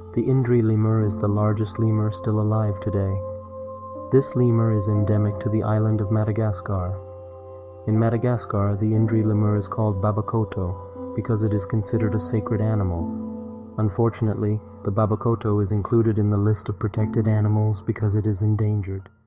The Indri lemur is the largest lemur still alive today. This lemur is endemic to the island of Madagascar. In Madagascar, the Indri lemur is called babakoto because it is considered a sacred animal. Unfortunately, the babakoto is included in the list of protected animals because it is endangered.